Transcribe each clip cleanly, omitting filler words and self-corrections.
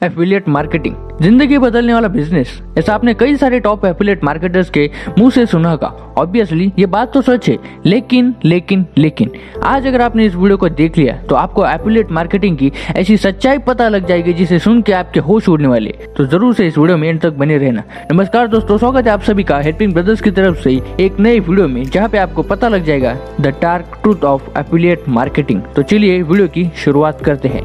Affiliate marketing जिंदगी बदलने वाला बिजनेस, ऐसा आपने कई सारे टॉप एफिलिएट मार्केटर्स के मुंह से सुना होगा। ऑब्वियसली ये बात तो सच है, लेकिन आज अगर आपने इस वीडियो को देख लिया तो आपको एफिलिएट मार्केटिंग की ऐसी सच्चाई पता लग जाएगी जिसे सुन के आपके होश उड़ने वाले। तो जरूर से इस वीडियो में एंड तक बने रहना। नमस्कार दोस्तों, स्वागत है आप सभी का हेल्पिंग ब्रदर्स की तरफ से एक नए वीडियो में, जहाँ पे आपको पता लग जाएगा the dark truth of affiliate marketing. तो चलिए वीडियो की शुरुआत करते हैं।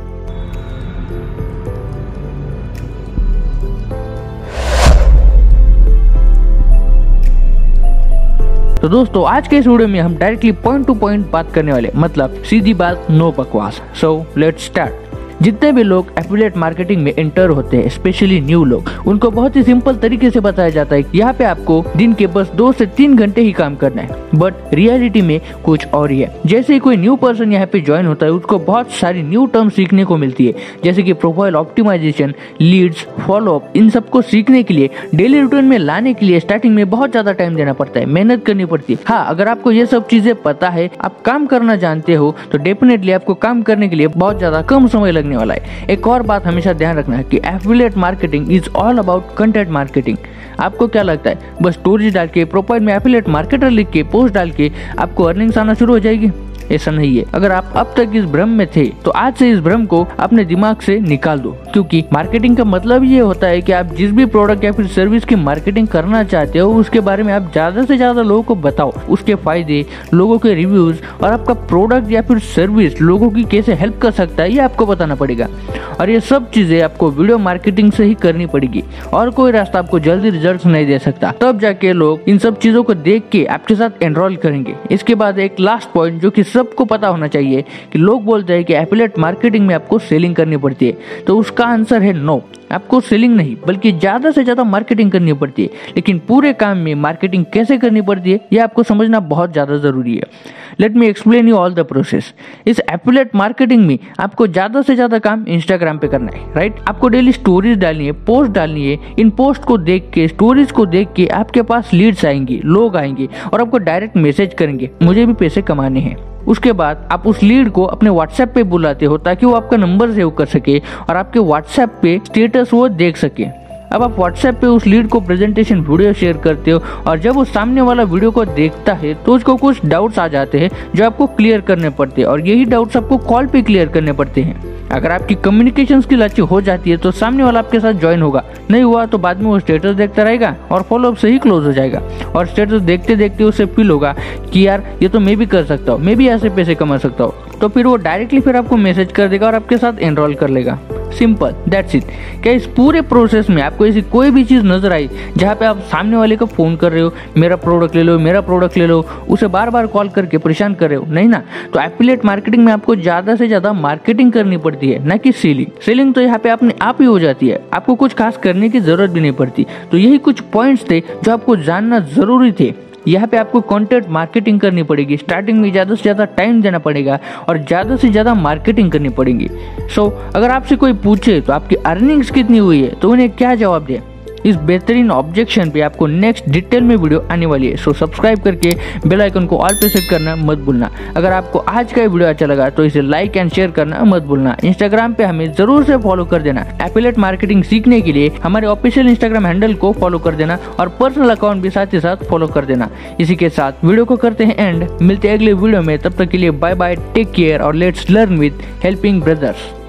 तो दोस्तों आज के इस वीडियो में हम डायरेक्टली पॉइंट टू पॉइंट बात करने वाले, मतलब सीधी बात, नो बकवास। So let's start. जितने भी लोग एफिलिएट मार्केटिंग में एंटर होते हैं, स्पेशली न्यू लोग, उनको बहुत ही सिंपल तरीके से बताया जाता है कि यहाँ पे आपको दिन के बस 2 से 3 घंटे ही काम करना है, बट रियलिटी में कुछ और ही है। जैसे ही कोई न्यू पर्सन यहाँ पे ज्वाइन होता है, उसको बहुत सारी न्यू टर्म सीखने को मिलती है, जैसे कि प्रोफाइल ऑप्टिमाइजेशन, लीड्स, फॉलोअप। इन सबको सीखने के लिए, डेली रूटीन में लाने के लिए स्टार्टिंग में बहुत ज्यादा टाइम देना पड़ता है, मेहनत करनी पड़ती है। हाँ, अगर आपको ये सब चीजें पता है, आप काम करना जानते हो, तो डेफिनेटली आपको काम करने के लिए बहुत ज्यादा कम समय लगने वाला है। एक और बात हमेशा ध्यान रखना है कि affiliate marketing is all about content marketing. आपको क्या लगता है बस स्टोरीज डाल के, प्रोफाइल में एफिलिएट मार्केटर लिख के, पोस्ट डाल के आपको अर्निंग्स आना शुरू हो जाएगी? ऐसा नहीं है। अगर आप अब तक इस भ्रम में थे तो आज से इस भ्रम को अपने दिमाग से निकाल दो, क्योंकि मार्केटिंग का मतलब ये होता है कि आप जिस भी प्रोडक्ट या फिर सर्विस की मार्केटिंग करना चाहते हो, उसके बारे में आप ज्यादा से ज्यादा लोगों को बताओ, उसके फायदे, लोगों के रिव्यूज, और आपका प्रोडक्ट या फिर सर्विस लोगों की कैसे हेल्प कर सकता है, ये आपको बताना पड़ेगा। और ये सब चीजें आपको वीडियो मार्केटिंग से ही करनी पड़ेगी, और कोई रास्ता आपको जल्दी रिजल्ट नहीं दे सकता। तब जाके लोग इन सब चीजों को देख के आपके साथ एनरोल करेंगे। इसके बाद एक लास्ट पॉइंट जो कि सबको पता होना चाहिए कि लोग बोलते हैं कि एफिलिएट मार्केटिंग में आपको सेलिंग करनी पड़ती है, तो उसका आंसर है नो। आपको सेलिंग नहीं बल्कि ज्यादा से ज्यादा मार्केटिंग करनी पड़ती है। लेकिन पूरे काम में मार्केटिंग कैसे करनी पड़ती है, यह आपको समझना बहुत ज्यादा जरूरी है। Let me explain you all the process. इस एफिलिएट मार्केटिंग में आपको ज्यादा से ज्यादा काम इंस्टाग्राम पे करना है, राइट? आपको डेली स्टोरीज डालनी है, पोस्ट डालनी है। इन पोस्ट को देख के, स्टोरीज को देख के आपके पास लीड्स आएंगे, लोग आएंगे और आपको डायरेक्ट मैसेज करेंगे, मुझे भी पैसे कमाने हैं। उसके बाद आप उस लीड को अपने व्हाट्सएप पे बुलाते हो ताकि वो आपका नंबर सेव कर सके और आपके व्हाट्सएप पे स्टेटस वो देख सके। अब आप व्हाट्सएप पे उस लीड को प्रेजेंटेशन वीडियो शेयर करते हो, और जब वो सामने वाला वीडियो को देखता है तो उसको कुछ डाउट्स आ जाते हैं जो आपको क्लियर करने पड़ते हैं, और यही डाउट्स आपको कॉल पे क्लियर करने पड़ते हैं। अगर आपकी कम्युनिकेशन स्किल अच्छी हो जाती है तो सामने वाला आपके साथ ज्वाइन होगा, नहीं हुआ तो बाद में वो स्टेटस देखता रहेगा और फॉलोअप से ही क्लोज हो जाएगा। और स्टेटस देखते देखते उसे फील होगा कि यार ये तो मैं भी कर सकता हूँ, मैं भी ऐसे पैसे कमा सकता हूँ, तो फिर वो डायरेक्टली फिर आपको मैसेज कर देगा और आपके साथ एनरोल कर लेगा। Simple, that's it. क्या इस पूरे प्रोसेस में आपको ऐसी कोई भी चीज नजर आई जहाँ पे आप सामने वाले को फोन कर रहे हो, मेरा प्रोडक्ट ले लो, मेरा प्रोडक्ट ले लो, उसे बार बार कॉल करके परेशान कर रहे हो? नहीं ना। तो एफिलिएट मार्केटिंग में आपको ज्यादा से ज्यादा मार्केटिंग करनी पड़ती है, ना कि सेलिंग। सेलिंग तो यहाँ पे अपने आप ही हो जाती है, आपको कुछ खास करने की जरूरत भी नहीं पड़ती। तो यही कुछ पॉइंट्स थे जो आपको जानना जरूरी थे। यहाँ पे आपको कंटेंट मार्केटिंग करनी पड़ेगी, स्टार्टिंग में ज़्यादा से ज़्यादा टाइम देना पड़ेगा और ज़्यादा से ज़्यादा मार्केटिंग करनी पड़ेगी। सो अगर आपसे कोई पूछे तो आपकी अर्निंग्स कितनी हुई है, तो उन्हें क्या जवाब दें? इस बेहतरीन ऑब्जेक्शन पे आपको नेक्स्ट डिटेल में वीडियो आने वाली है। सो सब्सक्राइब करके बेल आइकन को ऑल पे सेट करना मत भूलना। अगर आपको आज का वीडियो अच्छा लगा तो इसे लाइक एंड शेयर करना मत भूलना। इंस्टाग्राम पे हमें जरूर से फॉलो कर देना। एफिलिएट मार्केटिंग सीखने के लिए हमारे ऑफिशियल इंस्टाग्राम हैंडल को फॉलो कर देना और पर्सनल अकाउंट भी साथ ही साथ फॉलो कर देना। इसी के साथ वीडियो को करते हैं एंड, मिलते हैं अगले वीडियो में। तब तक के लिए बाय बाय, टेक केयर और let's learn with helping brothers.